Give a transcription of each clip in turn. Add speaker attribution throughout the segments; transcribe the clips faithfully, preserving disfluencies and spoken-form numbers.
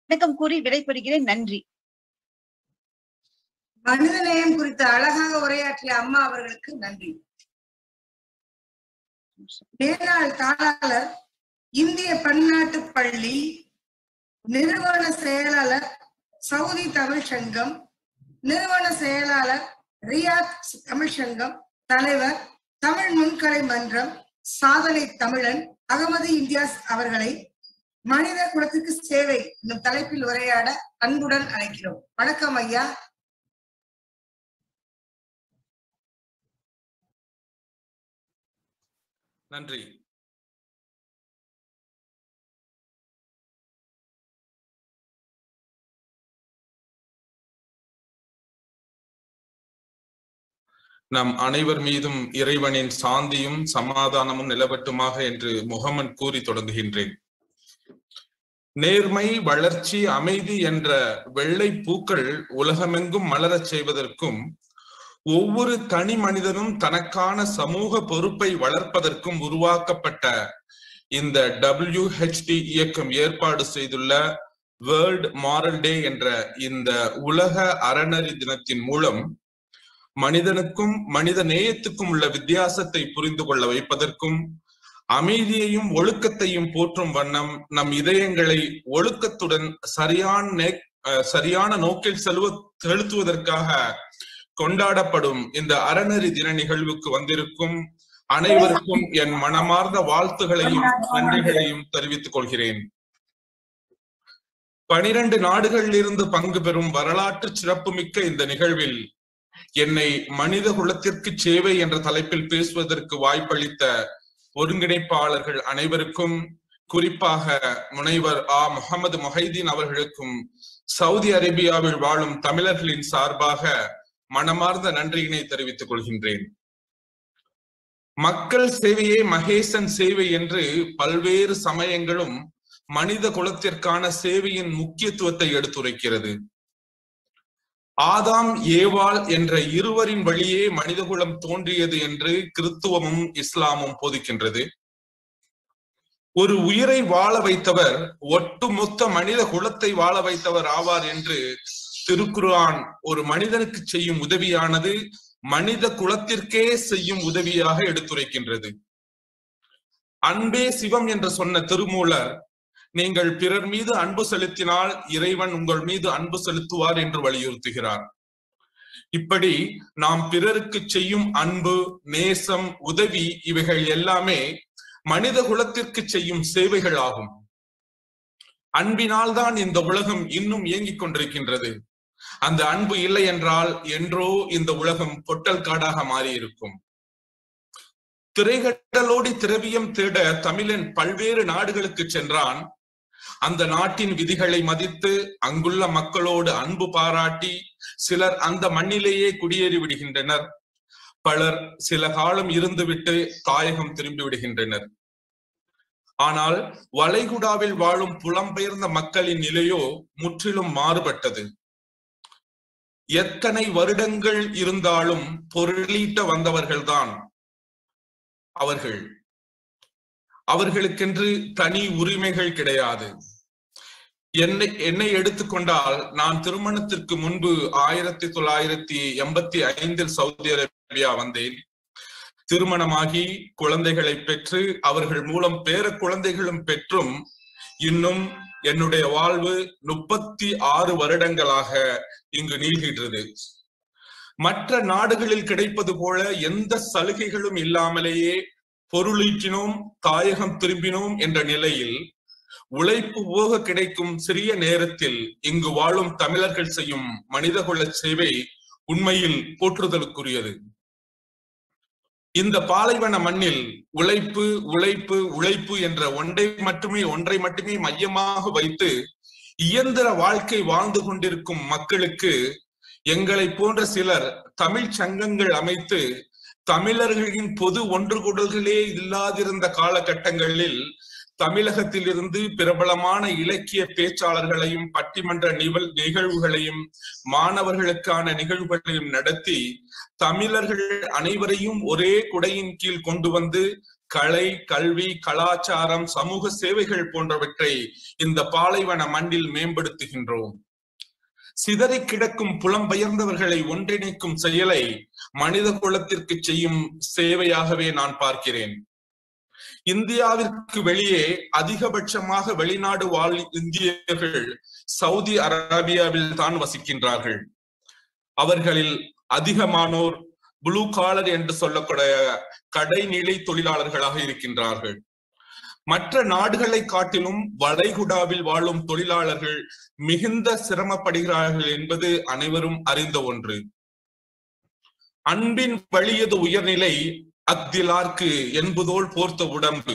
Speaker 1: வணக்கம் கூறி விடைபெறுகிறேன். நன்றி.
Speaker 2: மனிதநேயம் குறித்து அழகாக உரையாற்றிய அம்மா அவர்களுக்கு நன்றி. மேலாள் தாளாளர், இந்திய பன்னாட்டு பள்ளி நிறுவன செயலாளர், சவுதி தமிழ் சங்கம் நிறுவன செயலாளர், ரியாத் தமிழ் சங்கம் தலைவர், தமிழ் முன்கலை மன்றம் சாதனை தமிழன் அகமது இந்தியாஸ் அவர்களை மனித குலத்துக்கு சேவை என்னும் தலைப்பில் உரையாட அன்புடன் அழைக்கிறோம். வணக்கம் ஐயா.
Speaker 3: நன்றி. நம் அனைவர் மீதும் இறைவனின் சாந்தியும் சமாதானமும் நிலவட்டுமாக என்று முகமன் கூறி தொடங்குகின்றேன். நேர்மை, வளர்ச்சி, அமைதி என்ற வெள்ளை பூக்கள் உலகமெங்கும் மலரச் செய்வதற்கும் ஒவ்வொரு தனி மனிதனும் தனக்கான சமூக பொறுப்பை வளர்ப்பதற்கும் உருவாக்கப்பட்ட இந்த டபிள்யூ ஹெச் டி இயக்கம் ஏற்பாடு செய்துள்ள வேர்ல்ட் மாரல் டே என்ற இந்த உலக அறநெறி தினத்தின் மூலம் மனிதனுக்கும் மனித நேயத்துக்கும் உள்ள வித்தியாசத்தை புரிந்து கொள்ள வைப்பதற்கும் அமைதியையும் ஒழுக்கத்தையும் போற்றும் வண்ணம் நம் இதயங்களை ஒழுக்கத்துடன் சரியான சரியான நோக்கில் செலுவ செலுத்துவதற்காக கொண்டாடப்படும் இந்த அறநெறி தின நிகழ்வுக்கு வந்திருக்கும் அனைவருக்கும் என் மனமார்ந்த வாழ்த்துகளையும் நன்றிகளையும் தெரிவித்துக் கொள்கிறேன். பனிரெண்டு நாடுகளில் இருந்து பங்கு பெறும் வரலாற்று சிறப்புமிக்க இந்த நிகழ்வில் என்னை மனித குலத்திற்கு சேவை என்ற தலைப்பில் பேசுவதற்கு வாய்ப்பளித்த ஒருங்கிணைப்பாளர்கள் அனைவருக்கும், குறிப்பாக முனைவர் ஆ முகமது மொஹைதீன் அவர்களுக்கும் சவுதி அரேபியாவில் வாழும் தமிழர்களின் சார்பாக மனமார்ந்த நன்றியினை தெரிவித்துக் கொள்கின்றேன். மக்கள் சேவையே மகேசன் சேவை என்று பல்வேறு சமயங்களும் மனித குலத்திற்கான சேவையின் முக்கியத்துவத்தை எடுத்துரைக்கிறது. ஆதாம் ஏவாள் என்ற இருவரின் வழியே மனிதகுலம் தோன்றியது என்று கிறித்துவமும் இஸ்லாமும் போதிக்கின்றது. ஒரு உயிரை வாழ வைத்தவர் ஒட்டுமொத்த மனித குலத்தை வாழ வைத்தவர் ஆவார் என்று திருக்குர்ஆன் ஒரு மனிதனுக்கு செய்யும் உதவியானது மனித குலத்திற்கே செய்யும் உதவியாக எடுத்துரைக்கின்றது. அன்பே சிவம் என்று சொன்ன திருமூலர், நீங்கள் பிறர் மீது அன்பு செலுத்தினால் இறைவன் உங்கள் மீது அன்பு செலுத்துவார் என்று வலியுறுத்துகிறார். இப்படி நாம் பிறருக்கு செய்யும் அன்பு, நேசம், உதவி இவைகள் எல்லாமே மனித குலத்திற்கு செய்யும் சேவைகள் ஆகும். அன்பினால் தான் இந்த உலகம் இன்னும் இயங்கிக் கொண்டிருக்கின்றது. அந்த அன்பு இல்லை என்றால் என்றோ இந்த உலகம் பொட்டல் காடாக மாறியிருக்கும். திரைகடலோடி திரவியம் தேட தமிழன் பல்வேறு நாடுகளுக்கு சென்றான். அந்த நாட்டின் விதிகளை மதித்து அங்குள்ள மக்களோடு அன்பு பாராட்டி சிலர் அந்த மண்ணிலேயே குடியேறி விடுகின்றனர். பலர் சில காலம் இருந்துவிட்டு தாயகம் திரும்பி விடுகின்றனர். ஆனால் வளைகுடாவில் வாழும் புலம்பெயர்ந்த மக்களின் நிலையோ முற்றிலும் மாறுபட்டது. எத்தனை வருடங்கள் இருந்தாலும் பொருளீட்ட வந்தவர்கள்தான் அவர்கள். அவர்களுக்கென்று தனி உரிமைகள் கிடையாது. என்னை என்னை எடுத்துக்கொண்டால், நான் திருமணத்திற்கு முன்பு ஆயிரத்தி தொள்ளாயிரத்தி எண்பத்தி ஐந்தில் சவுதி அரேபியா வந்தேன். திருமணமாகி குழந்தைகளை பெற்று அவர்கள் மூலம் பேர குழந்தைகளும் பெற்றும் இன்னும் என்னுடைய வாழ்வு முப்பத்தி ஆறு வருடங்களாக இங்கு நீள்கின்றது. மற்ற நாடுகளில் கிடைப்பது போல எந்த சலுகைகளும் இல்லாமலேயே பொருளீட்டினோம், தாயகம் திரும்பினோம் என்ற நிலையில் உழைப்பு போக கிடைக்கும் சிறிய நேரத்தில் இங்கு வாழும் தமிழர்கள் செய்யும் மனிதகுல சேவை உண்மையில் போற்றுதலுக்குரியது. இந்த பாலைவன மண்ணில் உழைப்பு உழைப்பு உழைப்பு என்ற ஒன்றை மட்டுமே ஒன்றை மட்டுமே மையமாக வைத்து இயந்திர வாழ்க்கை வாழ்ந்து கொண்டிருக்கும் மக்களுக்கு எங்களை போன்ற சிலர் தமிழ் சங்கங்கள் அமைத்து தமிழர்களின் பொது ஒன்று கூடல்களே இல்லாதிருந்த காலகட்டங்களில் தமிழகத்திலிருந்து பிரபலமான இலக்கிய பேச்சாளர்களையும் பட்டிமன்ற நிகழ்வுகளையும் மாணவர்களுக்கான நிகழ்வுகளையும் நடத்தி தமிழர்கள் அனைவரையும் ஒரே குடையின் கீழ் கொண்டு வந்து கலை, கல்வி, கலாச்சாரம், சமூக சேவைகள் போன்றவற்றை இந்த பாலைவன மண்ணில் மேம்படுத்துகின்றோம். சிதறி கிடக்கும் புலம்பெயர்ந்தவர்களை ஒன்றிணைக்கும் செயலை மனித குலத்திற்கு செய்யும் சேவையாகவே நான் பார்க்கிறேன். இந்தியாவிற்கு வெளியே அதிகபட்சமாக வெளிநாடு வாழ் இந்தியர்கள் சவுதி அரேபியாவில் தான் வசிக்கின்றார்கள். அவர்களில் அதிகமானோர் ப்ளூ காலர் என்று சொல்லக்கூடிய கடைநிலை தொழிலாளர்களாக இருக்கின்றார்கள். மற்ற நாடுகளை காட்டிலும் வளைகுடாவில் வாழும் தொழிலாளர்கள் மிகுந்த சிரமப்படுகிறார்கள் என்பது அனைவரும் அறிந்த ஒன்று. அன்பின் வழியது உயர்நிலை அக்திலார்க்கு என்பதோல் போர்த்த உடம்பு.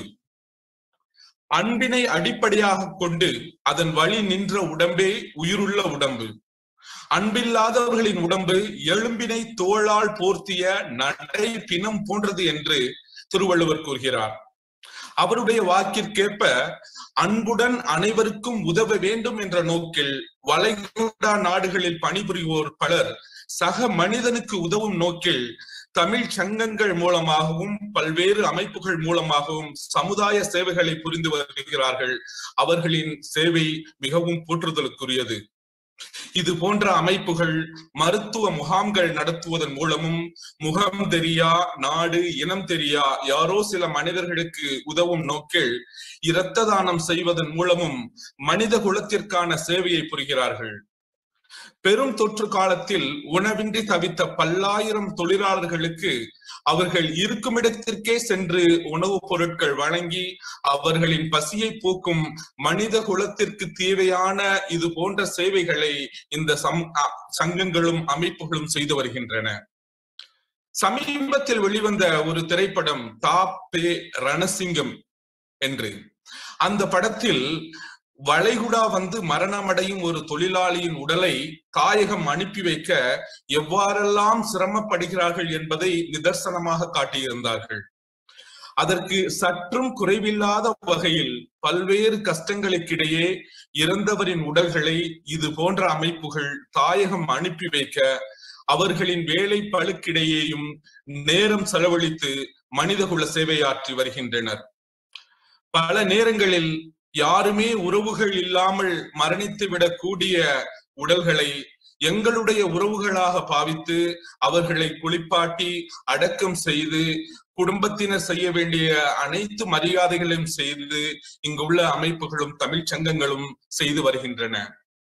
Speaker 3: அன்பினை அடிப்படையாக கொண்டு அதன் வழி நின்ற உடம்பே உயிருள்ள உடம்பு. அன்பில்லாதவர்களின் உடம்பு எலும்பினை தோளால் போர்த்திய நடை பிணம் போன்றது என்று திருவள்ளுவர் கூறுகிறார். அவருடைய வாக்கிற்கேற்ப அன்புடன் அனைவருக்கும் உதவ வேண்டும் என்ற நோக்கில் வளைகுடா நாடுகளில் பணிபுரிவோர் பலர் சக மனிதனுக்கு உதவும் நோக்கில் தமிழ் சங்கங்கள் மூலமாகவும் பல்வேறு அமைப்புகள் மூலமாகவும் சமுதாய சேவைகளை புரிந்து வருகிறார்கள். அவர்களின் சேவை மிகவும் போற்றுதலுக்குரியது. இது போன்ற அமைப்புகள் மருத்துவ முகாம்கள் நடத்துவதன் மூலமும் முகம் தெரியா, நாடு இனம் தெரியா யாரோ சில மனிதர்களுக்கு உதவும் நோக்கில் இரத்த தானம் செய்வதன் மூலமும் மனித குலத்திற்கான சேவையை புரிகிறார்கள். பெரும் தொற்று காலத்தில் உணவின்றி தவித்த பல்லாயிரம் தொழிலாளர்களுக்கு அவர்கள் இருக்கும் இடத்திற்கே சென்று உணவுப் பொருட்கள் வழங்கி அவர்களின் பசியை போக்கும் மனித குலத்திற்கு தேவையான இது போன்ற சேவைகளை இந்த சங்கங்களும் அமைப்புகளும் செய்து வருகின்றன. சமீபத்தில் வெளிவந்த ஒரு திரைப்படம் தாப்பே ரணசிங்கம் என்று. அந்த படத்தில் வளைகுடா வந்து மரணமடையும் ஒரு தொழிலாளியின் உடலை தாயகம் அனுப்பி வைக்க எவ்வாறெல்லாம் சிரமப்படுகிறார்கள் என்பதை நிதர்சனமாக காட்டியிருந்தார்கள். அதற்கு சற்றும் குறைவில்லாத வகையில் பல்வேறு கஷ்டங்களுக்கிடையே இறந்தவரின் உடல்களை இது போன்ற அமைப்புகள் தாயகம் அனுப்பி வைக்க அவர்களின் வேலை பளுக்கிடையேயும் நேரம் செலவழித்து மனிதகுல சேவையாற்றி வருகின்றனர். பல நேரங்களில் யாருமே உறவுகள் இல்லாமல் மரணித்து விடக்கூடிய உடல்களை எங்களுடைய உறவுகளாக பாவித்து அவர்களை குளிப்பாட்டி அடக்கம் செய்து குடும்பத்தினர் செய்ய வேண்டிய அனைத்து மரியாதைகளையும் செய்து இங்குள்ள அமைப்புகளும் தமிழ் சங்கங்களும் செய்து வருகின்றன.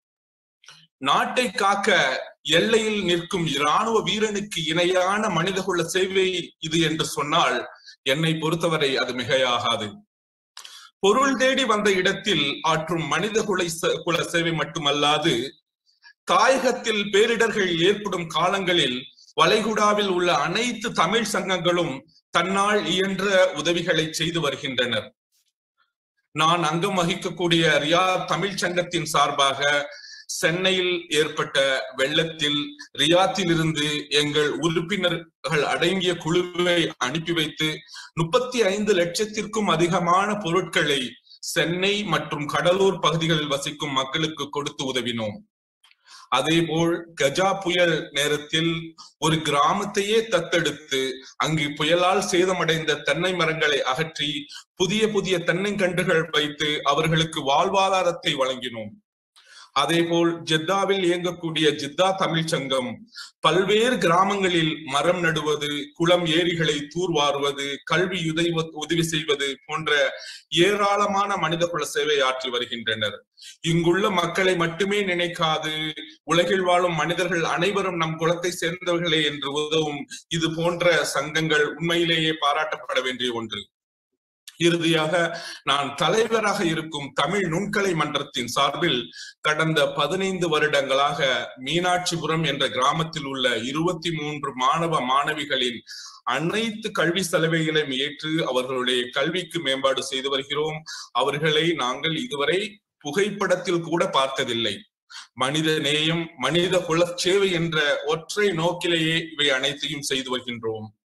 Speaker 3: நாட்டை காக்க எல்லையில் நிற்கும் இராணுவ வீரனுக்கு இணையான மனிதகுல சேவை இது என்று சொன்னால் என்னை பொறுத்தவரை அது மிகையாகாது. பொருள் தேடி வந்த இடத்தில் ஆற்றும் மனித குல குல சேவை மட்டுமல்லாது தாயகத்தில் பேரிடர்கள் ஏற்படும் காலங்களில் வளைகுடாவில் உள்ள அனைத்து தமிழ் சங்கங்களும் தன்னால் இயன்ற உதவிகளை செய்து வருகின்றனர். நான் அங்கம் வகிக்கக்கூடிய ரியாத் தமிழ் சங்கத்தின் சார்பாக சென்னையில் ஏற்பட்ட வெள்ளத்தில் ரியாத்தில் இருந்து எங்கள் உறுப்பினர்கள் அடங்கிய குழுவை அனுப்பி வைத்து முப்பத்தி ஐந்து லட்சத்திற்கும் அதிகமான பொருட்களை சென்னை மற்றும் கடலூர் பகுதிகளில் வசிக்கும் மக்களுக்கு கொடுத்து உதவினோம். அதே போல் கஜா புயல் நேரத்தில் ஒரு கிராமத்தையே தத்தெடுத்து அங்கு புயலால் சேதமடைந்த தென்னை மரங்களை அகற்றி புதிய புதிய தென்னைக்கன்றுகள் வைத்து அவர்களுக்கு வாழ்வாதாரத்தை வழங்கினோம். அதே போல் ஜெத்தாவில் இயங்கக்கூடிய ஜித்தா தமிழ் சங்கம் பல்வேறு கிராமங்களில் மரம் நடுவது, குளம் ஏரிகளை தூர்வாருவது, கல்வி உதவி உதவி செய்வது போன்ற ஏராளமான மனிதகுல சேவை ஆற்றி வருகின்றனர். இங்குள்ள மக்களை மட்டுமே நினைக்காது உலகில் வாழும் மனிதர்கள் அனைவரும் நம் குலத்தை சேர்ந்தவர்களே என்று உதவும் இது போன்ற சங்கங்கள் உண்மையிலேயே பாராட்டப்பட வேண்டிய ஒன்று. இறுதியாக நான் தலைவராக இருக்கும் தமிழ் நுண்கலை மன்றத்தின் சார்பில் கடந்த பதினைந்து வருடங்களாக மீனாட்சிபுரம் என்ற கிராமத்தில் உள்ள இருபத்தி மூன்று மாணவ மாணவிகளின் அனைத்து கல்வி செலவைகளையும் ஏற்று அவர்களுடைய கல்விக்கு மேம்பாடு செய்து வருகிறோம். அவர்களை நாங்கள் இதுவரை புகைப்படத்தில் கூட பார்த்ததில்லை. மனித நேயம், மனித குல சேவை என்ற ஒற்றை நோக்கிலேயே இவை அனைத்தையும் செய்து வருகின்றோம்.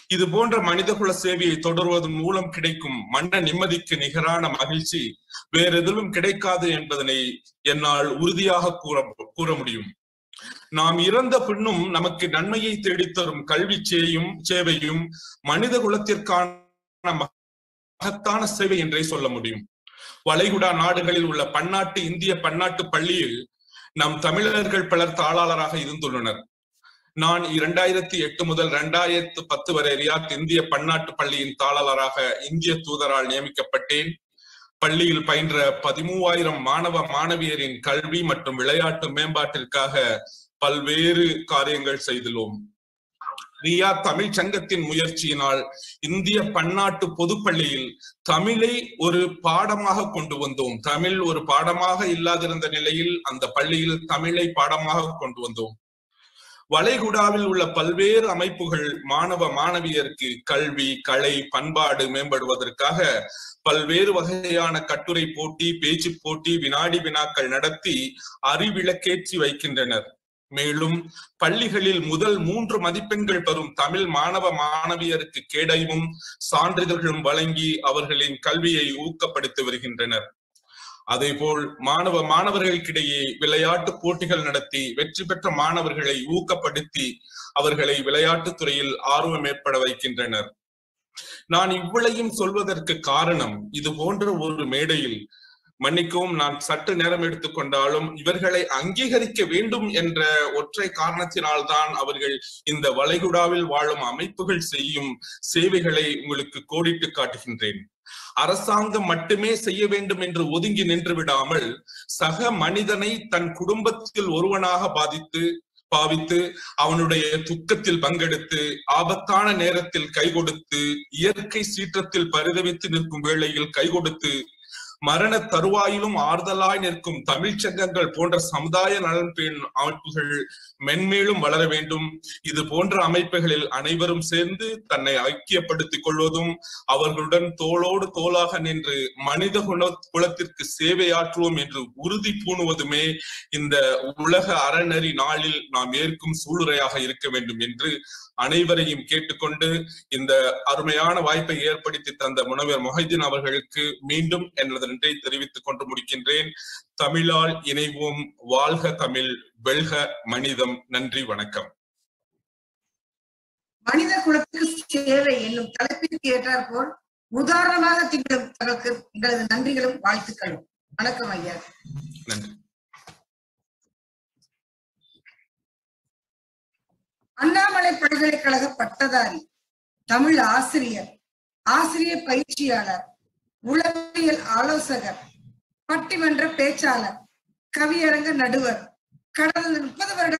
Speaker 3: இது போன்ற மனிதகுல சேவையை தொடர்வதன் மூலம் கிடைக்கும் மன நிம்மதிக்கு நிகரான மகிழ்ச்சி வேற எதிலும் கிடைக்காது என்பதனை என்னால் உறுதியாக கூற கூற முடியும். நாம் இறந்த பின்னும் நமக்கு நன்மையை தேடித்தரும் கல்வி சேயும் சேவையும் மனித குலத்திற்கான மகத்தான சேவை என்றே சொல்ல முடியும். வளைகுடா நாடுகளில் உள்ள பன்னாட்டு இந்திய பன்னாட்டு பள்ளியில் நம் தமிழர்கள் பலர் தாளாளராக இருந்துள்ளனர். நான் இரண்டாயிரத்தி எட்டு முதல் இரண்டாயிரத்து பத்து வரை ரியாத் இந்திய பன்னாட்டு பள்ளியின் தாளாளராக இந்திய தூதரால் நியமிக்கப்பட்டேன். பள்ளியில் பயின்ற பதிமூவாயிரம் மாணவ மாணவியரின் கல்வி மற்றும் விளையாட்டு மேம்பாட்டிற்காக பல்வேறு காரியங்கள் செய்துள்ளோம். ரியாத் தமிழ் சங்கத்தின் முயற்சியினால் இந்திய பன்னாட்டு பொதுப்பள்ளியில் தமிழை ஒரு பாடமாக கொண்டு வந்தோம். தமிழ் ஒரு பாடமாக இல்லாதிருந்த நிலையில் அந்த பள்ளியில் தமிழை பாடமாக கொண்டு வந்தோம். வளைகுடாவில் உள்ள பல்வேறு அமைப்புகள் மாணவ மாணவியருக்கு கல்வி, கலை, பண்பாடு மேம்படுவதற்காக பல்வேறு வகையான கட்டுரை போட்டி, பேச்சு போட்டி, வினாடி வினாக்கள் நடத்தி அறிவிளக்கேற்றி வைக்கின்றனர். மேலும் பள்ளிகளில் முதல் மூன்று மதிப்பெண்கள் பெறும் தமிழ் மாணவ மாணவியருக்கு கேடயமும் சான்றிதழ்களும் வழங்கி அவர்களின் கல்வியை ஊக்கப்படுத்தி வருகின்றனர். அதேபோல் மாணவ மாணவர்களுக்கிடையே விளையாட்டு போட்டிகள் நடத்தி வெற்றி பெற்ற மாணவர்களை ஊக்கப்படுத்தி அவர்களை விளையாட்டுத் துறையில் ஆர்வம் ஏற்பட வைக்கின்றனர். நான் இவ்வளையும் சொல்வதற்கு காரணம், இது போன்ற ஒரு மேடையில், மன்னிக்கவும் நான் சற்று நேரம் எடுத்துக்கொண்டாலும், இவர்களை அங்கீகரிக்க வேண்டும் என்ற ஒற்றை காரணத்தினால்தான் அவர்கள் இந்த வளைகுடாவில் வாழும் அமைப்புகள் செய்யும் சேவைகளை உங்களுக்கு கோடிட்டு காட்டுகின்றேன். அரசாங்கம் மட்டுமே செய்ய வேண்டும் என்று ஒதுங்கி நின்று விடாமல் சக மனிதனை தன் குடும்பத்தில் ஒருவனாக பாதித்து பாவித்து அவனுடைய துக்கத்தில் பங்கெடுத்து ஆபத்தான நேரத்தில் கை கொடுத்து இயற்கை சீற்றத்தில் பரிதவித்து நிற்கும் வேளையில் கை கொடுத்து மரண தருவாயிலும் ஆறுதலாய் நிற்கும் தமிழ் சங்கங்கள் போன்ற சமுதாய நலன் பேண் அமைப்புகள் மென்மேலும் வளர வேண்டும். இது போன்ற அமைப்புகளில் அனைவரும் சேர்ந்து தன்னை ஐக்கியப்படுத்திக் கொள்வதும் அவர்களுடன் தோளோடு தோளாக நின்று மனித குல குலத்திற்கு சேவையாற்றுவோம் என்று உறுதி பூணுவதுமே இந்த உலக அறநெறி நாளில் நாம் ஏற்கும் சூளுரையாக இருக்க வேண்டும் என்று அனைவரையும் கேட்டுக்கொண்டு இந்த அருமையான வாய்ப்பை ஏற்படுத்தி தந்த முனைவர் மொஹிதீன் அவர்களுக்கு மீண்டும் எனது நன்றியை தெரிவித்துக் கொண்டு முடிக்கின்றேன். தமிழால் இணைவோம், வாழ்க தமிழ், வெல்க மனிதம். நன்றி, வணக்கம்.
Speaker 2: மனித குலத்துக்கு சேவை என்னும் தலைப்பிற்கு ஏற்றார் போல் உதாரணமாக திகழும் தனக்கு எங்களது நன்றிகளும் வாழ்த்துக்களும். வணக்கம் ஐயா.
Speaker 3: நன்றி.
Speaker 2: அண்ணாமலை பல்கலைக்கழக பட்டதாரி, தமிழ் ஆசிரியர், ஆசிரியர் பயிற்சியாளர், உளவியல் ஆலோசகர், பட்டிமன்ற பேச்சாளர், கவியரங்க நடுவர், கடந்த முப்பது வருட